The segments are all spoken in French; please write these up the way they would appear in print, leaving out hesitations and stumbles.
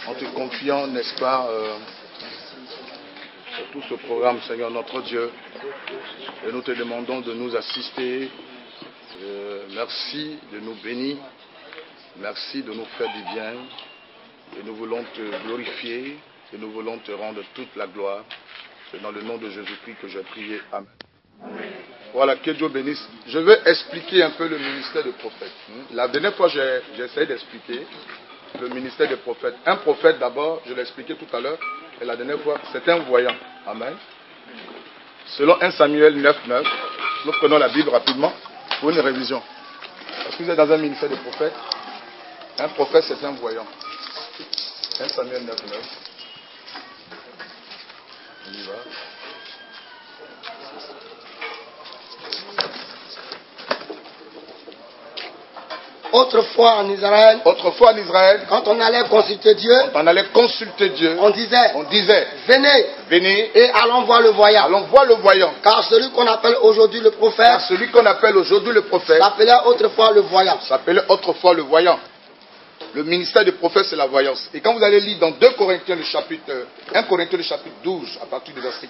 en te confiant, n'est-ce pas, sur tout ce programme, Seigneur notre Dieu. Et nous te demandons de nous assister. Merci de nous bénir. Merci de nous faire du bien. Et nous voulons te glorifier. Et nous voulons te rendre toute la gloire. C'est dans le nom de Jésus-Christ que j'ai prié. Amen. Voilà, que Dieu bénisse. Je vais expliquer un peu le ministère de prophète. La dernière fois, j'ai essayé d'expliquer le ministère des prophètes. Un prophète, d'abord, je l'ai expliqué tout à l'heure, et la dernière fois, c'est un voyant. Amen. Selon 1 Samuel 9:9, nous prenons la Bible rapidement pour une révision. Parce que vous êtes dans un ministère de prophètes. Un prophète, c'est un voyant. 1 Samuel 9:9. On y va. Autrefois en Israël, quand on allait consulter Dieu, on disait, venez et allons voir le voyant. Car celui qu'on appelle aujourd'hui le prophète, s'appelait autrefois le voyant. Le ministère du prophète, c'est la voyance. Et quand vous allez lire dans 1 Corinthiens le chapitre 12, à partir du verset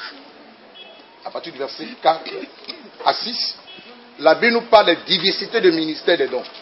4 à 6, la Bible nous parle de diversité de ministères des dons.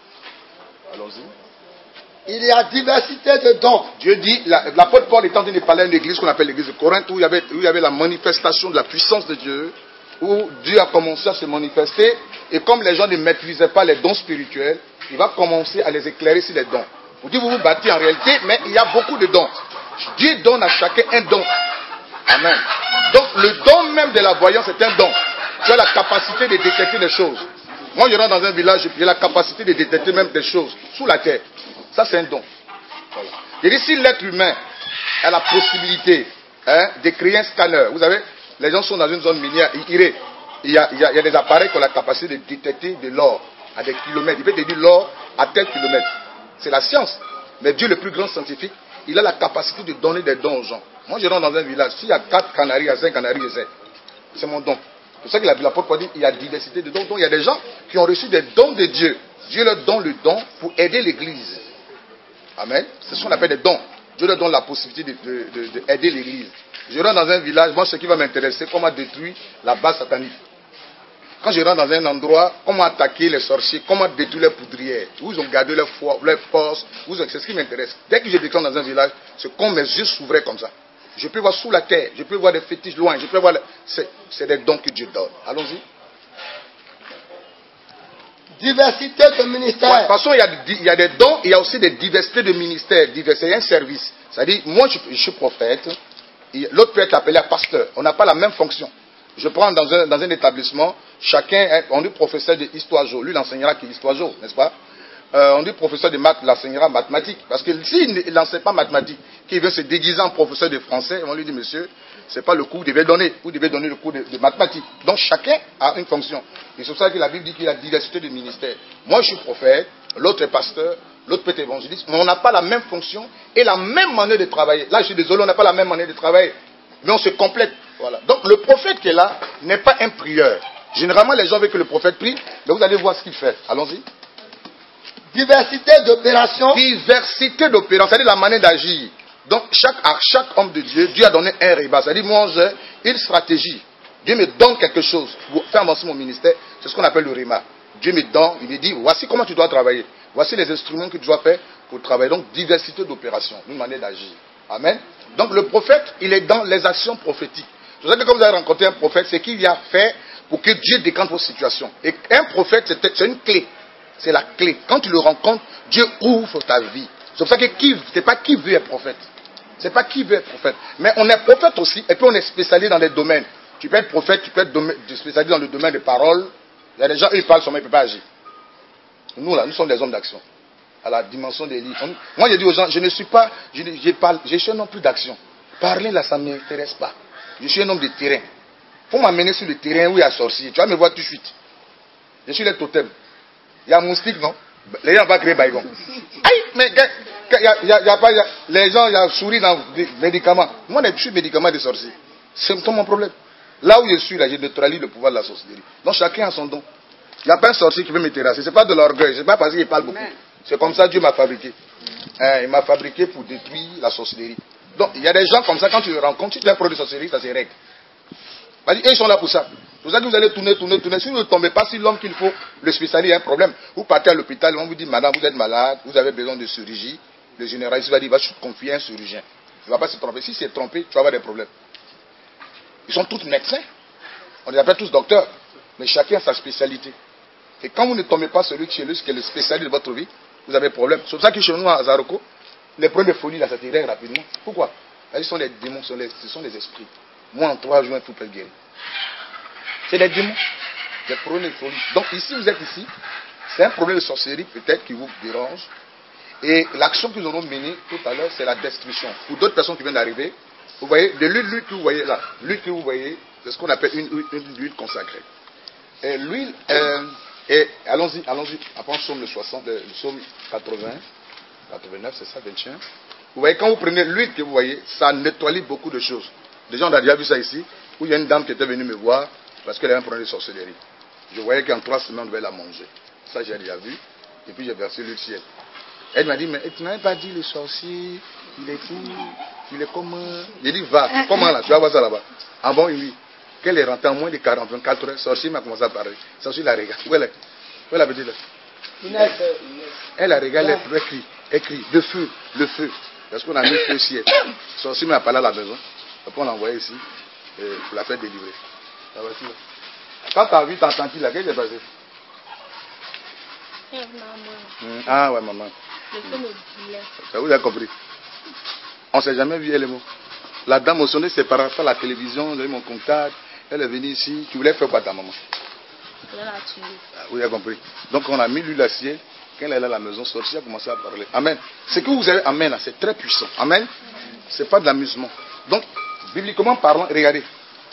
Allons-y. Il y a diversité de dons. Dieu dit, l'apôtre Paul est en train de parler à une église qu'on appelle l'église de Corinthe, où il y avait la manifestation de la puissance de Dieu, où Dieu a commencé à se manifester, et comme les gens ne maîtrisaient pas les dons spirituels, il va commencer à les éclairer sur les dons. Vous dites, vous vous battez en réalité, mais il y a beaucoup de dons. Dieu donne à chacun un don. Amen. Donc le don même de la voyance est un don. Tu as la capacité de détecter des choses. Moi, je rentre dans un village, j'ai la capacité de détecter même des choses sous la terre. Ça, c'est un don. Voilà. Et dit, si l'être humain a la possibilité de créer un scanner, vous savez, les gens sont dans une zone minière, il y a des appareils qui ont la capacité de détecter de l'or à des kilomètres. Il peut te dire l'or à tel kilomètre. C'est la science. Mais Dieu, le plus grand scientifique, il a la capacité de donner des dons aux gens. Moi, je rentre dans un village, s'il y a 4 canaris, il y a 5 canaris, c'est mon don. C'est ça que l'apôtre dit, il y a diversité de dons. Donc il y a des gens qui ont reçu des dons de Dieu. Dieu leur donne le don pour aider l'église. Amen. C'est ce qu'on appelle des dons. Dieu leur donne la possibilité d'aider l'église. Je rentre dans un village, moi ce qui va m'intéresser, comment détruire la base satanique. Quand je rentre dans un endroit, comment attaquer les sorciers, comment détruire les poudrières, où ils ont gardé leur force, c'est ce qui m'intéresse. Dès que je déclare dans un village, c'est comme mes yeux s'ouvraient comme ça. Je peux voir sous la terre, je peux voir des fétiches loin, je peux voir... C'est des dons que Dieu donne. Allons-y. Diversité de ministères. Ouais, de toute façon, il y a des dons, il y a aussi des diversités de ministères. Il y a un service. C'est-à-dire, moi, je suis prophète, l'autre peut être appelé à pasteur. On n'a pas la même fonction. Je prends dans un établissement, chacun, on dit professeur d'histoire géo. Lui, il enseignera qui histoire géo, n'est-ce pas? On dit professeur de maths, il enseignera mathématiques. Parce que s'il n'enseigne pas mathématiques, qu'il veut se déguiser en professeur de français, on lui dit, monsieur, c'est pas le cours que vous devez donner. Vous devez donner le cours de mathématiques. Donc chacun a une fonction. Et c'est pour ça que la Bible dit qu'il y a diversité de ministères. Moi, je suis prophète, l'autre est pasteur, l'autre peut être évangéliste, mais on n'a pas la même fonction et la même manière de travailler. Là, je suis désolé, on n'a pas la même manière de travailler. Mais on se complète. Voilà. Donc le prophète qui est là n'est pas un prieur. Généralement, les gens veulent que le prophète prie, mais vous allez voir ce qu'il fait. Allons-y. Diversité d'opérations. Diversité d'opérations, c'est-à-dire la manière d'agir. Donc, à chaque homme de Dieu, Dieu a donné un rébat. C'est-à-dire, moi, j'ai une stratégie. Dieu me donne quelque chose pour faire avancer mon ministère. C'est ce qu'on appelle le réma. Dieu me donne, il me dit, voici comment tu dois travailler. Voici les instruments que tu dois faire pour travailler. Donc, diversité d'opérations, une manière d'agir. Amen. Donc, le prophète, il est dans les actions prophétiques. C'est pour ça que quand vous avez rencontré un prophète, c'est qu'il y a fait pour que Dieu décante vos situations. Et un prophète, c'est une clé. C'est la clé. Quand tu le rencontres, Dieu ouvre ta vie. C'est pour ça que c'est pas qui veut être prophète. C'est pas qui veut être prophète. Mais on est prophète aussi, et puis on est spécialisé dans des domaines. Tu peux être prophète, tu peux être spécialisé dans le domaine des paroles. Il y a des gens, eux, ils parlent seulement, ils ne peuvent pas agir. Nous, là, nous sommes des hommes d'action. À la dimension des livres. Moi, j'ai dit aux gens, je ne suis pas, je suis un homme plus d'action. Parler, là, ça ne m'intéresse pas. Je suis un homme de terrain. Il faut m'amener sur le terrain où il y a sorcier. Tu vas me voir tout de suite. Je suis les totems. Il y a moustique, non? Les gens vont créer baïgon. Aïe, mais les gens, il y a souris dans les médicaments. Moi, je suis médicament des sorciers. C'est mon problème. Là où je suis, là, je neutralise le pouvoir de la sorcellerie. Donc chacun a son don. Il n'y a pas un sorcier qui veut me terrasser. Ce n'est pas de l'orgueil. Ce n'est pas parce qu'il parle beaucoup. C'est comme ça que Dieu m'a fabriqué. Il m'a fabriqué pour détruire la sorcellerie. Donc, il y a des gens comme ça, quand tu les rencontres, tu te fais un produit de sorcellerie, ça c'est règle. Ils sont là pour ça. C'est pour ça que vous allez tourner. Si vous ne tombez pas sur l'homme qu'il faut, le spécialiste, il y a un problème. Vous partez à l'hôpital, on vous dit, madame, vous êtes malade, vous avez besoin de chirurgie. Le généraliste va dire, va se confier à un chirurgien. Il ne va pas se tromper. Si c'est trompé, tu vas avoir des problèmes. Ils sont tous médecins. On les appelle tous docteurs. Mais chacun a sa spécialité. Et quand vous ne tombez pas celui qui est le spécialiste de votre vie, vous avez des problèmes. C'est pour ça que chez nous, à Zaroko, les problèmes de folie, là, ça te règle rapidement. Pourquoi? Ce sont les démons, ce sont les esprits. Moi, en 3 jours, tout peut le guérir. C'est des démons. Des problèmes de folie. Donc ici, vous êtes ici. C'est un problème de sorcellerie peut-être qui vous dérange. Et l'action que nous allons mener tout à l'heure, c'est la destruction. Pour d'autres personnes qui viennent d'arriver, vous voyez, de l'huile que vous voyez là, l'huile que vous voyez, c'est ce qu'on appelle une huile consacrée. Et l'huile, allons-y, après on somme le 60, le psaume 80, 89, c'est ça, 21. Vous voyez, quand vous prenez l'huile que vous voyez, ça nettoie beaucoup de choses. Déjà, on a déjà vu ça ici, où il y a une dame qui était venue me voir parce qu'elle avait un problème de sorcellerie. Je voyais qu'en 3 semaines, on devait la manger. Ça, j'ai déjà vu. Et puis, j'ai versé l'huile ciel. Elle m'a dit, mais tu n'avais pas dit le sorcier, il est fou, il est comment? J'ai dit, va, comment là? Tu vas voir ça là-bas. Ah bon, oui. Qu'elle est rentrée en moins de 24 heures, sorcier m'a commencé à parler. Sorcier la regarde. Où elle est? Où est la petite là? Elle la regarde, elle crie, le feu. Parce qu'on a mis le feu ciel. Sorcier m'a parlé à la maison. Après, on l'a envoyé ici pour la faire délivrer. Quand tu as vu, tu as entendu là, qu'est-ce qui s'est passé? Ah ouais, maman. Ça vous a compris. On ne s'est jamais vu, elle est morte. La dame au sonné, c'est par rapport à la télévision, j'ai eu mon contact. Elle est venue ici. Tu voulais faire quoi ta maman? Vous avez compris. Donc on a mis l'huile à ciel. Quand elle est là à la maison, sortie, elle a commencé à parler. Amen. Ce que vous avez, amen, c'est très puissant. Amen. Ce n'est pas de l'amusement. Donc, bibliquement parlant, regardez.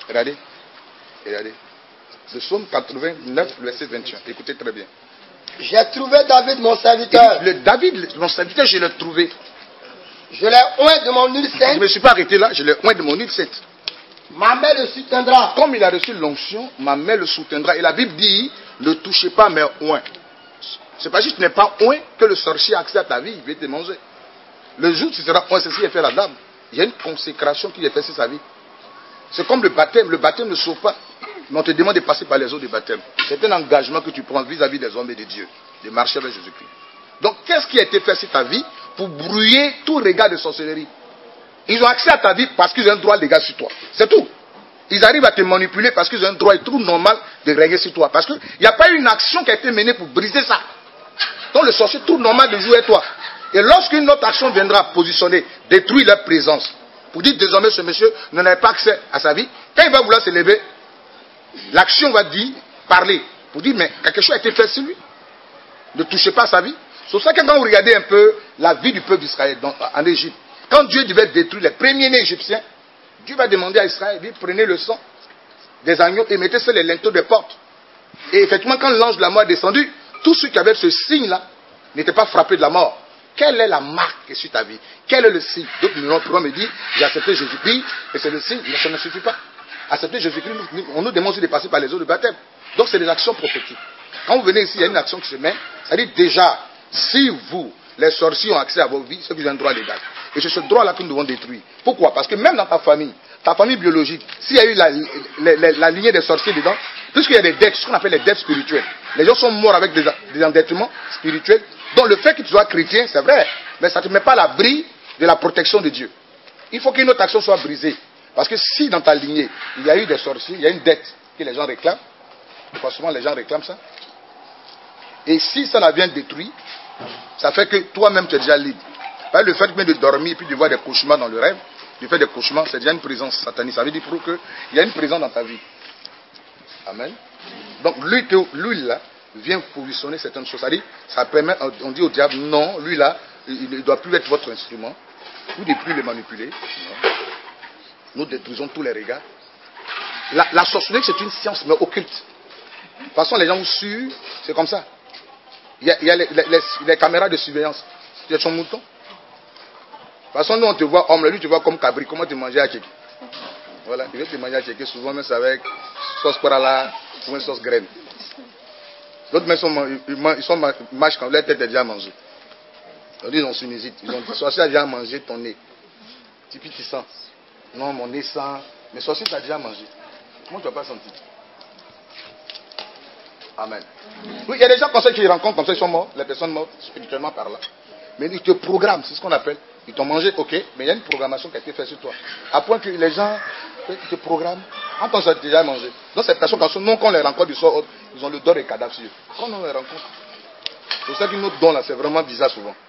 Le psaume 89, verset 21. Écoutez très bien. J'ai trouvé David, mon serviteur. David, mon serviteur, je l'ai trouvé. Je l'ai oint de mon huile sainte. Je ne me suis pas arrêté là, je l'ai oint de mon huile sainte. Ma main le soutiendra. Comme il a reçu l'onction, ma main le soutiendra. Et la Bible dit, ne touchez pas mes oints. C'est pas juste que tu n'es pas oint que le sorcier a accès à ta vie, il va te manger. Le jour où tu seras oint, c'est ce qu'il a fait la dame. Il y a une consécration qui est faite sur sa vie. C'est comme le baptême. Le baptême ne sauve pas. Mais on te demande de passer par les eaux du baptême. C'est un engagement que tu prends vis-à-vis des hommes et de Dieu. De marcher avec Jésus-Christ. Donc, qu'est-ce qui a été fait sur ta vie pour brouiller tout regard de sorcellerie? Ils ont accès à ta vie parce qu'ils ont un droit légal sur toi. C'est tout. Ils arrivent à te manipuler parce qu'ils ont un droit et tout normal de régler sur toi. Parce qu'il n'y a pas eu une action qui a été menée pour briser ça. Donc, le sorcier, tout normal de jouer à toi. Et lorsqu'une autre action viendra positionner, détruire leur présence, pour dire désormais ce monsieur n'en pas accès à sa vie, quand il va vouloir se lever, l'action va dire, parler, pour dire mais quelque chose a été fait sur lui. Ne touchez pas à sa vie. C'est pour ça que quand vous regardez un peu la vie du peuple d'Israël en Égypte, quand Dieu devait détruire les premiers-nés égyptiens, Dieu va demander à Israël, dit prenez le sang des agneaux et mettez sur les linteaux des portes. Et effectivement, quand l'ange de la mort est descendu, tous ceux qui avaient ce signe-là n'étaient pas frappés de la mort. Quelle est la marque sur ta vie? Quel est le signe? D'autres pourront me dire, j'ai accepté Jésus-Christ, et c'est le signe, mais ça ne suffit pas. Accepter Jésus-Christ, on nous demande de passer par les eaux de baptême. Donc c'est des actions prophétiques. Quand vous venez ici, il y a une action qui se met, ça dit déjà, si vous, les sorciers, ont accès à vos vies, c'est que vous avez un droit légal. Et c'est ce droit-là que nous devons détruire. Pourquoi? Parce que même dans ta famille biologique, s'il y a eu la lignée des sorciers dedans, puisqu'il y a des dettes, ce qu'on appelle les dettes spirituelles, les gens sont morts avec des endettements spirituels. Donc le fait que tu sois chrétien, c'est vrai, mais ça ne te met pas à l'abri de la protection de Dieu. Il faut qu'une autre action soit brisée. Parce que si dans ta lignée, il y a eu des sorciers, il y a une dette que les gens réclament, pas souvent les gens réclament ça, et si ça la vient détruire, ça fait que toi-même tu es déjà libre. Parce que le fait même de dormir et puis de voir des cauchemars dans le rêve, de faire des cauchemars, c'est déjà une présence satanique. Ça veut dire qu'il y a une présence dans ta vie. Amen. Donc lui là, vient positionner certaines choses. Ça permet, on dit au diable, non, lui là, il ne doit plus être votre instrument. Vous ne devez plus le manipuler. Non. Nous détruisons tous les regards. La sorcellerie, c'est une science, mais occulte. De toute façon, les gens vous suivent, c'est comme ça. Il y a les caméras de surveillance. Tu es son mouton. De toute façon, nous, on te voit homme, lui, tu vois comme cabri. Comment tu manges à Tchéké? Voilà, il veut te manger à Tchéké, souvent, même avec sauce parala ou une sauce graine. D'autres, ils mangent quand leur tête est déjà mangée. On dit non, sinusite. Ils ont dit, sorcier a déjà mangé ton nez. Puis tu sens. Non, mon nez sent. Mais sorcier t'a déjà mangé. Comment tu n'as pas senti? Amen. Oui, il y a des gens comme ça qui rencontrent comme ça, ils sont morts, les personnes mortes, spirituellement par là. Mais ils te programment, c'est ce qu'on appelle. Ils t'ont mangé, ok, mais il y a une programmation qui a été faite sur toi. À point que les gens te programment. En tant que ça, tu as déjà mangé. Donc ces personnes, non, quand on les rencontre du soir, ils ont le don des cadavres sur eux. Quand on les rencontre, c'est ça qu'une autre don là, c'est vraiment bizarre souvent.